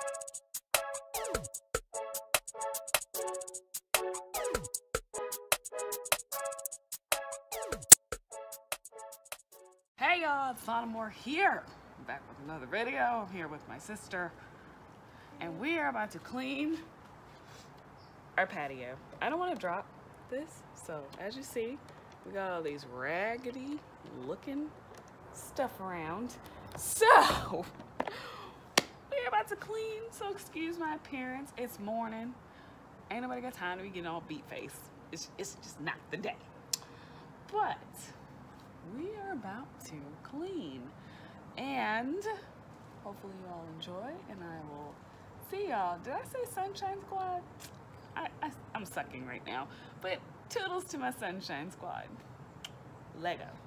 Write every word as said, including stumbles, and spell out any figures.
Hey y'all, it's LanaMor here. I'm back with another video. I'm here with my sister, and we are about to clean our patio. I don't want to drop this, so as you see, we got all these raggedy looking stuff around. So we're about to clean, so excuse my appearance. It's morning. Ain't nobody got time to be getting all beat face. It's, it's just not the day. But we are about to clean, and hopefully you all enjoy, and I will see y'all. Did I say Sunshine Squad? I, I, I'm sucking right now, but toodles to my Sunshine Squad. Lego.